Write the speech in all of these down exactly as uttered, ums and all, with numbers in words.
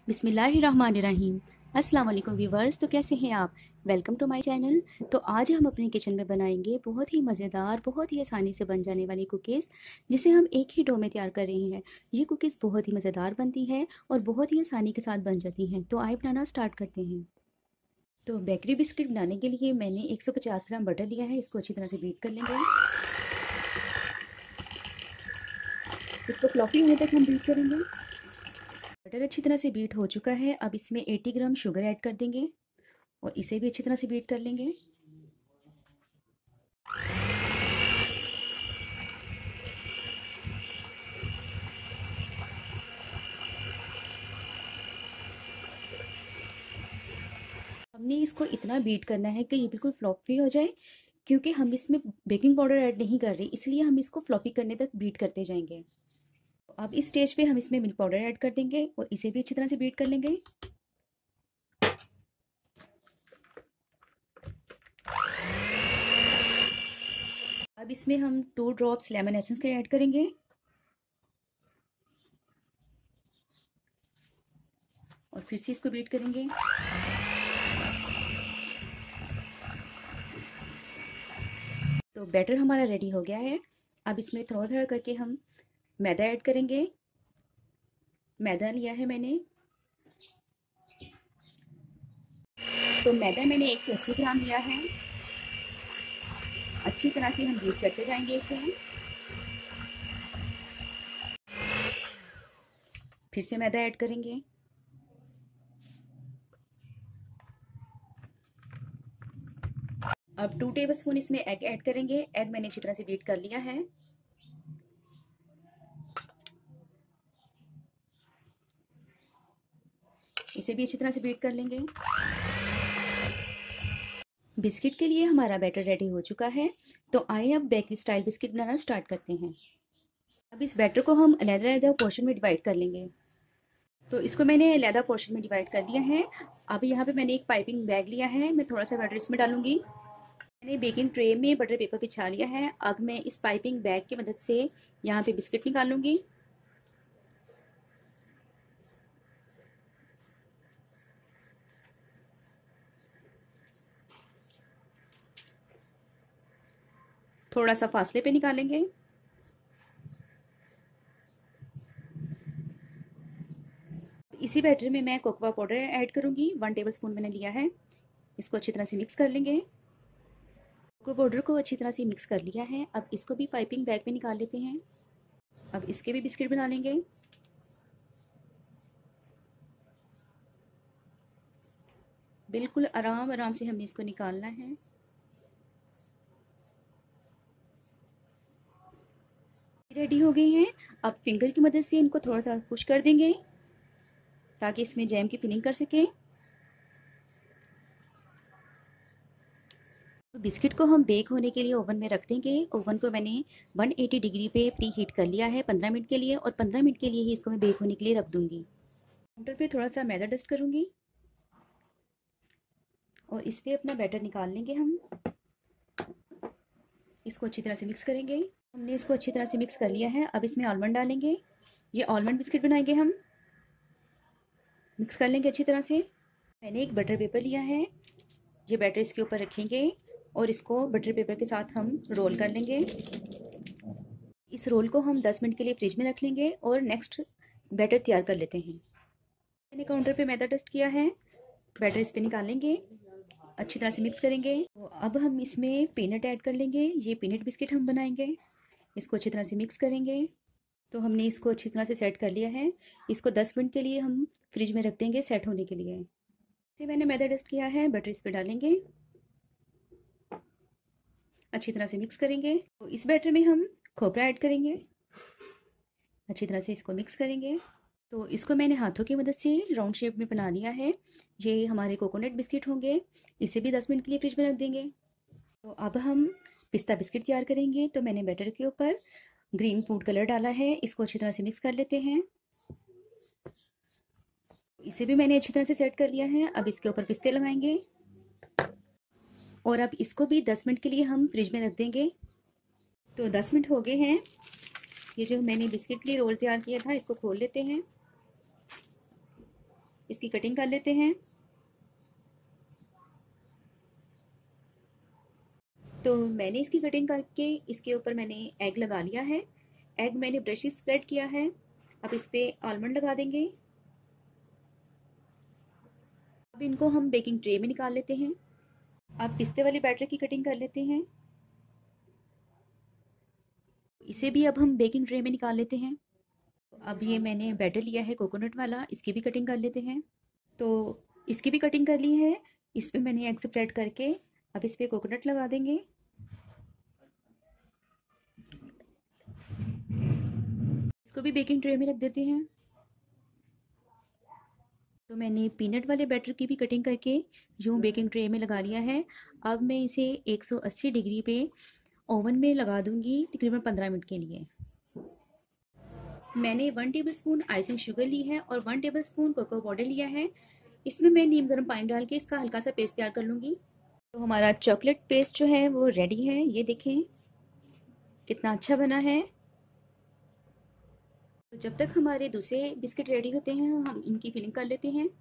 बिस्मिल्लाहिर्रहमानिर्रहीम। अस्सलाम वालेकुम व्यूवर्स। तो कैसे हैं आप? Welcome to my channel. तो आज हम अपने किचन में बनाएंगे बहुत ही मज़ेदार, बहुत ही आसानी से बन जाने वाली कुकीज़, जिसे हम एक ही डो में तैयार कर रहे हैं। ये कुकीज़ बहुत ही मज़ेदार बनती है और बहुत ही आसानी के साथ बन जाती हैं। तो आइए बनाना स्टार्ट करते हैं। तो बेकरी बिस्किट बनाने के लिए मैंने एक सौ पचास ग्राम बटर लिया है। इसको अच्छी तरह से बीट कर लेंगे। इसको फ्लॉफी होने तक हम बीट करेंगे। बटर अच्छी तरह से बीट हो चुका है। अब इसमें अस्सी ग्राम शुगर ऐड कर देंगे और इसे भी अच्छी तरह से बीट कर लेंगे। हमने इसको इतना बीट करना है कि ये बिल्कुल फ्लॉपी हो जाए, क्योंकि हम इसमें बेकिंग पाउडर ऐड नहीं कर रहे, इसलिए हम इसको फ्लॉपी करने तक बीट करते जाएंगे। अब इस स्टेज पे हम इसमें मिल्क पाउडर ऐड कर देंगे और इसे भी अच्छी तरह से बीट कर लेंगे। अब इसमें हम टू ड्रॉप्स लेमन एसेंस के ऐड करेंगे और फिर से इसको बीट करेंगे। तो बैटर हमारा रेडी हो गया है। अब इसमें थोड़ा थोड़ा करके हम मैदा ऐड करेंगे। मैदा लिया है मैंने, तो मैदा मैंने एक सौ अस्सी ग्राम लिया है। अच्छी तरह से हम बीट करते जाएंगे इसे। फिर से मैदा ऐड करेंगे। अब टू टेबलस्पून इसमें एग ऐड करेंगे। एग मैंने अच्छी तरह से बीट कर लिया है। इसे भी अच्छी तरह से बीट कर लेंगे। बिस्किट के लिए हमारा बैटर रेडी हो चुका है। तो आइए अब बेकरी स्टाइल बिस्किट बनाना स्टार्ट करते हैं। अब इस बैटर को हम अलग-अलग पोर्शन में डिवाइड कर लेंगे। तो इसको मैंने अलग पोर्शन में डिवाइड कर लिया है। अब यहाँ पे मैंने एक पाइपिंग बैग लिया है। मैं थोड़ा सा बैटर इसमें डालूंगी। मैंने बेकिंग ट्रे में बटर पेपर बिछा लिया है। अब मैं इस पाइपिंग बैग की मदद से यहाँ पे बिस्किट निकालूंगी। थोड़ा सा फासले पे निकालेंगे। इसी बैटर में मैं कोकोआ पाउडर ऐड करूंगी। वन टेबलस्पून मैंने लिया है। इसको अच्छी तरह से मिक्स कर लेंगे। कोको पाउडर को अच्छी तरह से मिक्स कर लिया है। अब इसको भी पाइपिंग बैग में निकाल लेते हैं। अब इसके भी बिस्किट बना लेंगे। बिल्कुल आराम आराम से हमने इसको निकालना है। रेडी हो गए हैं। अब फिंगर की मदद से इनको थोड़ा सा पुश कर देंगे ताकि इसमें जैम की फिलिंग कर सकें। तो बिस्किट को हम बेक होने के लिए ओवन में रख देंगे। ओवन को मैंने एक सौ अस्सी डिग्री पे प्री हीट कर लिया है पंद्रह मिनट के लिए, और पंद्रह मिनट के लिए ही इसको मैं बेक होने के लिए रख दूंगी। काउंटर पे थोड़ा सा मैदा डस्ट करूंगी और इस पे अपना बैटर निकाल लेंगे हम। इसको अच्छी तरह से मिक्स करेंगे। हमने इसको अच्छी तरह से मिक्स कर लिया है। अब इसमें आलमंड डालेंगे। ये आलमंड बिस्किट बनाएंगे हम। मिक्स कर लेंगे अच्छी तरह से। मैंने एक बटर पेपर लिया है। ये बैटर इसके ऊपर रखेंगे और इसको बटर पेपर के साथ हम रोल कर लेंगे। इस रोल को हम दस मिनट के लिए फ्रिज में रख लेंगे और नेक्स्ट बैटर तैयार कर लेते हैं। मैंने काउंटर पे मैदा डस्ट किया है। बैटर इस पे निकालेंगे, अच्छी तरह से मिक्स करेंगे। तो अब हम इसमें पीनट ऐड कर लेंगे। ये पीनट बिस्किट हम बनाएंगे। इसको अच्छी तरह से मिक्स करेंगे। तो हमने इसको अच्छी तरह से सेट कर लिया है। इसको दस मिनट के लिए हम फ्रिज में रख देंगे सेट होने के लिए। इसे मैंने मैदा डस्ट किया है। बटर इस पे डालेंगे, अच्छी तरह से मिक्स करेंगे। तो इस बैटर में हम खोपरा ऐड करेंगे। अच्छी तरह से इसको मिक्स करेंगे। तो इसको मैंने हाथों की मदद से राउंड शेप में बना लिया है। ये हमारे कोकोनट बिस्किट होंगे। इसे भी दस मिनट के लिए फ्रिज में रख देंगे। तो अब हम पिस्ता बिस्किट तैयार करेंगे। तो मैंने बैटर के ऊपर ग्रीन फूड कलर डाला है। इसको अच्छी तरह से मिक्स कर लेते हैं। इसे भी मैंने अच्छी तरह से सेट कर लिया है। अब इसके ऊपर पिस्ते लगाएंगे और अब इसको भी दस मिनट के लिए हम फ्रिज में रख देंगे। तो दस मिनट हो गए हैं। ये जो मैंने बिस्किट के लिए रोल तैयार किया था, इसको खोल लेते हैं। इसकी कटिंग कर लेते हैं। तो मैंने इसकी कटिंग करके इसके ऊपर मैंने एग लगा लिया है। एग मैंने ब्रश से स्प्रेड किया है। अब इस पर आलमंड लगा देंगे। अब इनको हम बेकिंग ट्रे में निकाल लेते हैं। अब पिस्ते वाले बैटर की कटिंग कर लेते हैं। इसे भी अब हम बेकिंग ट्रे में निकाल लेते हैं। अब ये मैंने बैटर लिया है कोकोनट वाला, इसकी भी कटिंग कर लेते हैं। तो इसकी भी कटिंग कर ली है। इस पर मैंने एग स्प्रेड करके अब इस पर कोकोनट लगा देंगे। इसको भी बेकिंग ट्रे में रख देते हैं। तो मैंने पीनट वाले बैटर की भी कटिंग करके यूँ बेकिंग ट्रे में लगा लिया है। अब मैं इसे एक सौ अस्सी डिग्री पे ओवन में लगा दूंगी तकरीबन पंद्रह मिनट के लिए। मैंने वन टेबलस्पून आइसिंग शुगर ली है और वन टेबलस्पून कोको पाउडर लिया है। इसमें मैं नीम गर्म पानी डाल के इसका हल्का सा पेस्ट तैयार कर लूँगी। तो हमारा चॉकलेट पेस्ट जो है वो रेडी है। ये देखें कितना अच्छा बना है। तो जब तक हमारे दूसरे बिस्किट रेडी होते हैं हम इनकी फिलिंग कर लेते हैं।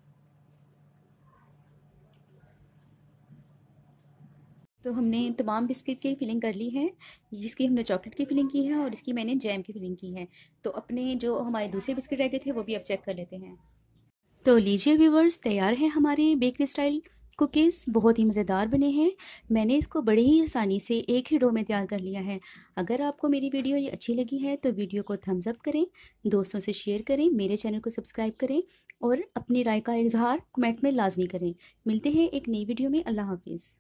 तो हमने तमाम बिस्किट की फिलिंग कर ली है। जिसकी हमने चॉकलेट की फिलिंग की है और इसकी मैंने जैम की फिलिंग की है। तो अपने जो हमारे दूसरे बिस्किट रह गए थे वो भी अब चेक कर लेते हैं। तो लीजिए व्यूवर्स, तैयार है हमारे बेकरी स्टाइल कुकीज़। बहुत ही मज़ेदार बने हैं। मैंने इसको बड़े ही आसानी से एक ही डो में तैयार कर लिया है। अगर आपको मेरी वीडियो ये अच्छी लगी है तो वीडियो को थम्स अप करें, दोस्तों से शेयर करें, मेरे चैनल को सब्सक्राइब करें और अपनी राय का इजहार कमेंट में लाजमी करें। मिलते हैं एक नई वीडियो में। अल्लाह हाफिज़।